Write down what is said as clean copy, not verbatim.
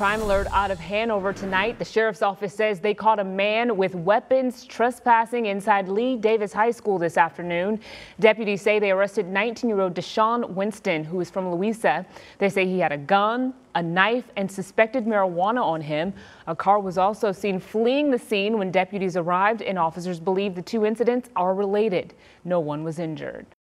crime alert out of Hanover tonight. The sheriff's office says they caught a man with weapons trespassing inside Lee Davis High School this afternoon. Deputies say they arrested 19-year-old Deshaun Winston, who is from Louisa. They say he had a gun, a knife, and suspected marijuana on him. A car was also seen fleeing the scene when deputies arrived, and officers believe the two incidents are related. No one was injured.